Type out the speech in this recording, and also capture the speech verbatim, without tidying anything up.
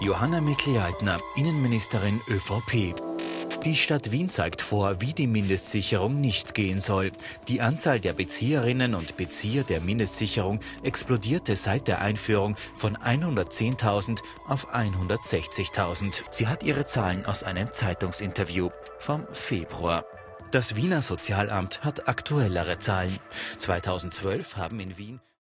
Johanna Mikl-Leitner, Innenministerin ÖVP. Die Stadt Wien zeigt vor, wie die Mindestsicherung nicht gehen soll. Die Anzahl der Bezieherinnen und Bezieher der Mindestsicherung explodierte seit der Einführung von hundertzehntausend auf hundertsechzigtausend. Sie hat ihre Zahlen aus einem Zeitungsinterview vom Februar. Das Wiener Sozialamt hat aktuellere Zahlen. zweitausendzwölf haben in Wien